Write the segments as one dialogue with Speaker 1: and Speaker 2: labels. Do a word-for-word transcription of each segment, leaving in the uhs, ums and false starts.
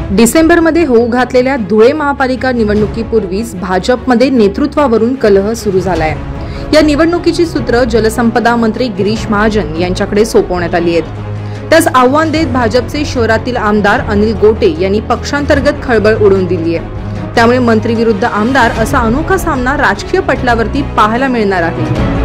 Speaker 1: डिसेंबरमध्ये होऊ घातलेल्या धुळे महापालिका निवडणुकीपूर्वीच भाजपमध्ये नेतृत्वावरून कलह सुरू झालाय। या निवडणुकीची सूत्र जलसंपदा मंत्री गिरीश महाजन यांच्याकडे सोपवण्यात आली आहेत। त्यास आव्हान देत भाजपचे शहरातील आमदार अनिल गोटे यांनी पक्षांतर्गत खळबळ उडवून दिली आहे। त्यामुळे मंत्री विरुद्ध आमदार असा अनोखा सामना राजकीय पटलावरती पाहायला मिळणार आहे।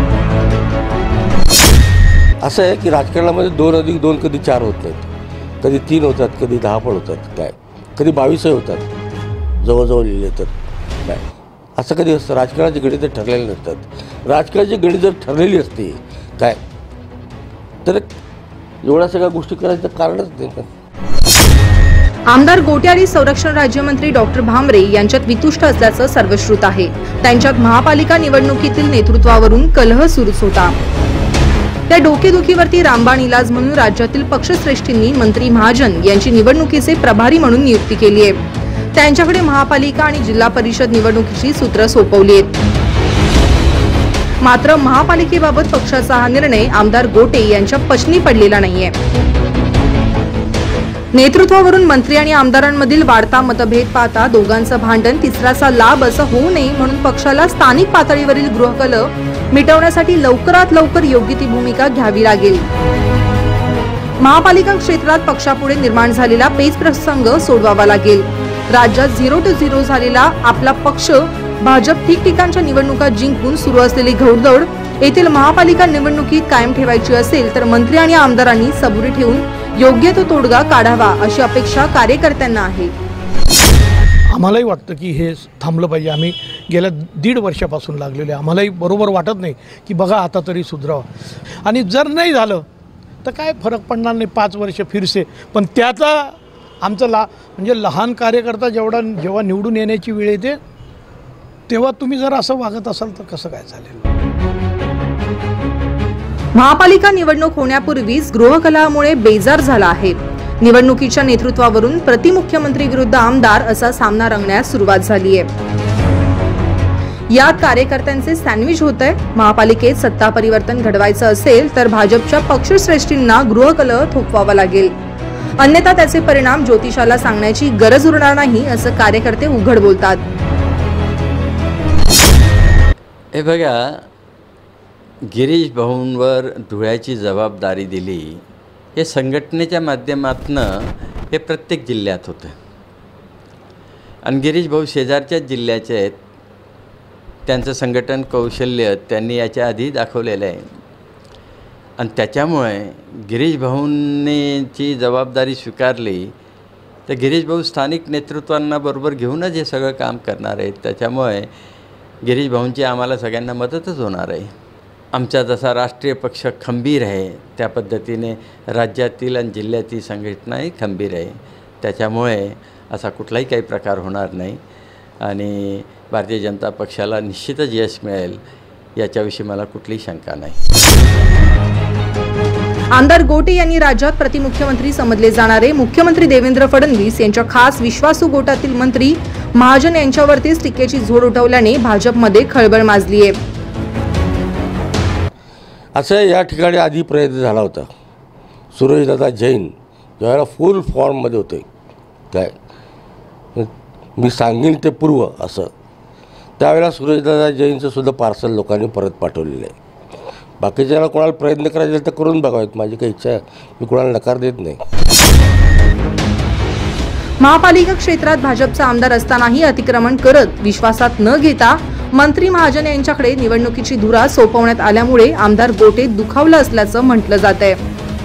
Speaker 2: असं आहे की राजकारणामध्ये दोन अधिक दोन कधी चार होत नाहीत, कधी तीन होतात, कधी दहा पण होतात, काय कधी बावीसही होतात जवळजवळ लिहिले तर काय असं कधी असतं। राजकारणाची गणितं ठरलेली नसतात। राजकारणाची गणित जर ठरलेली असते काय तर एवढ्या सगळ्या गोष्टी करायचं कारणच नाही।
Speaker 1: आमदार गोटे आणि संरक्षण राज्यमंत्री डॉक्टर भामरे यांच्यात वितुष्ट असल्याचं सर्वश्रुत आहे। त्यांच्यात महापालिका निवडणुकीतील नेतृत्वावरून कलह सुरूच होता। त्या डोकेदुखीवरती रामबाण इलाज म्हणून राज्यातील पक्षश्रेष्ठींनी मंत्री महाजन यांची निवडणुकीचे प्रभारी म्हणून नियुक्ती केली आहे। त्यांच्याकडे महापालिका आणि जिल्हा परिषद निवडणुकीची सूत्र सोपवली आहेत। मात्र महापालिकेबाबत पक्षाचा हा निर्णय आमदार गोटे यांच्या पचनी पडलेला नाहीये। नेतृत्वावरून मंत्री आणि आमदारांमधील वाढता मतभेद पाहता दोघांचं भांडण तिसऱ्याचा लाभ असं होऊ नये म्हणून पक्षाला स्थानिक पातळीवरील गृहकलह मिटवण्यासाठी लवकरात लवकर योग्य ती भूमिका घ्यावी लागेल। महापालिका क्षेत्रात पक्षापुढे निर्माण झालेला पेच प्रसंग सोडवावा लागेल। राज्यात झिरो टू झिरो झालेला आपला पक्ष भाजप ठिकठिकाणच्या निवडणुका जिंकून सुरू असलेली घौडदौड येथील महापालिका निवडणुकीत कायम ठेवायची असेल तर मंत्री आणि आमदारांनी सबुरी ठेवून योग्य तो तोडगा काढावा अशी अपेक्षा कार्यकर्त्यांना आहे।
Speaker 3: आम्हालाही वाटतं की हे थांबलं पाहिजे। आम्ही गेल्या दीड वर्षापासून लागलेले, आम्हालाही बरोबर वाटत नाही की बघा आता तरी सुधरावं। आणि जर नाही झालं तर काय फरक पडणार नाही, पाच वर्ष फिरसे। पण त्याचा आमचं ला म्हणजे लहान कार्यकर्ता जेवढा जेव्हा निवडून येण्याची वेळ येते तेव्हा तुम्ही जर असं वागत असाल तर कसं काय चालेल।
Speaker 1: महापालिका निवडणूक होण्यापूर्वीच गृहकलहामुळे बेजार झाला आहे। निवडणुकीच्या नेतृत्वावरून प्रतिमुख्यमंत्री विरुद्ध आमदार असा सामना रंगण्यास सुरुवात झाली आहे। यात कार्यकर्त्यांचे सँडविच होतंय। महापालिकेत सत्ता परिवर्तन घडवायचं असेल तर भाजपच्या पक्षश्रेष्ठींना गृहकलह थोपवावा लागेल, अन्यथा त्याचे परिणाम ज्योतिषाला सांगण्याची गरज उरणार नाही असं कार्यकर्ते उघड बोलतात।
Speaker 4: हे बघा, गिरीश भाऊंवर धुळ्याची जबाबदारी दिली हे संघटनेच्या माध्यमातून हे प्रत्येक जिल्ह्यात होतं। आणि गिरीश भाऊ शेजारच्याच जिल्ह्याचे आहेत, त्यांचं संघटन कौशल्य त्यांनी याच्या आधी दाखवलेलं आहे। आणि त्याच्यामुळे गिरीश भाऊंची जबाबदारी स्वीकारली तर गिरीश भाऊ स्थानिक नेतृत्वांना बरोबर घेऊनच हे सगळं काम करणार आहेत। त्याच्यामुळे गिरीश भाऊंची आम्हाला सगळ्यांना मदतच होणार आहे। आमचा जसा राष्ट्रीय पक्ष खंबीर आहे त्या पद्धतीने राज्यातील आणि जिल्ह्यातील संघटनाही खंबीर आहे। त्याच्यामुळे असा कुठलाही काही प्रकार होणार नाही आणि भारतीय जनता पक्षाला निश्चितच यश मिळेल याच्याविषयी मला कुठलीही शंका नाही।
Speaker 1: आमदार गोटे यांनी राज्यात प्रतिमुख्यमंत्री समजले जाणारे मुख्यमंत्री देवेंद्र फडणवीस यांच्या खास विश्वासू गोटातील मंत्री महाजन यांच्यावरतीच टीकेची झोड उठवल्याने भाजपमध्ये खळबळ माजली आहे।
Speaker 2: असं या ठिकाणी आधी प्रयत्न झाला होता। सुरेशदादा जैन ज्यावेळेला फुल फॉर्ममध्ये होते काय मी सांगेन ते पूर्व असं त्यावेळेला सुरेशदादा जैनचं सुद्धा पार्सल लोकांनी परत पाठवलेलं आहे। बाकीच्याला कोणाला प्रयत्न करायचे तर करून बघावेत, माझी काही इच्छा आहे, मी कोणाला नकार देत नाही।
Speaker 1: महापालिका क्षेत्रात भाजपचा आमदार असतानाही अतिक्रमण करत विश्वासात न घेता मंत्री महाजन यांच्याकडे निवडणुकीची धुरा सोपवण्यात आल्यामुळे आमदार गोटे दुखावलं असल्याचं म्हटलं जातंय।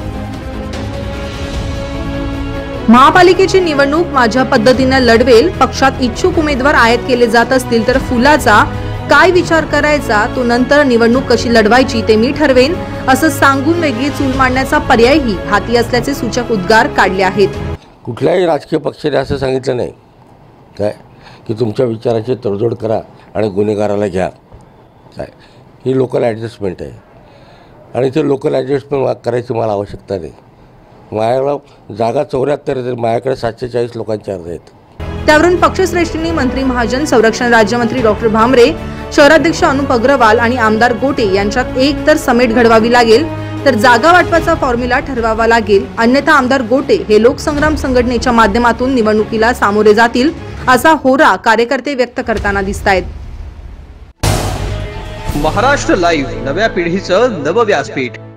Speaker 1: महापालिकेची निवडणूक माझ्या पद्धतीने लढवेल, पक्षात इच्छुक उमेदवार आयात केले जात असतील तर फुलाचा काय विचार करायचा, तो नंतर निवडणूक कशी लढवायची ते मी ठरवेन असं सांगून वेगळी चूल मांडण्याचा पर्यायही हाती असल्याचे सूचक उद्गार काढले आहेत।
Speaker 2: कुठल्याही राजकीय पक्षाने असं सांगितलं नाही काय की तुमच्या विचाराची तडजोड करा आणि गुन्हेगाराला घ्या काय, ही लोकल ॲडजस्टमेंट आहे आणि ते लोकल ॲडजस्टमेंट करायची मला आवश्यकता नाही। माझ्याकडे जागा चौऱ्याहत्तर आहेत, माझ्याकडे सातशे चाळीस लोकांचे अर्ज आहेत।
Speaker 1: त्यावरून पक्षश्रेष्ठींनी मंत्री महाजन, संरक्षण राज्यमंत्री डॉक्टर भामरे, शहराध्यक्ष अनुप अग्रवाल आणि आमदार गोटे यांच्यात एक तर समेट घडवावी लागेल तर जागा वाटपाचा फॉर्म्युला ठरवावा लागेल, अन्यथा आमदार गोटे हे लोकसंग्राम संघटनेच्या माध्यमातून निवडणुकीला सामोरे जातील असा होरा कार्यकर्ते व्यक्त करताना दिसतायत।
Speaker 5: महाराष्ट्र लाईव्ह, नव्या पिढीचं नव व्यासपीठ।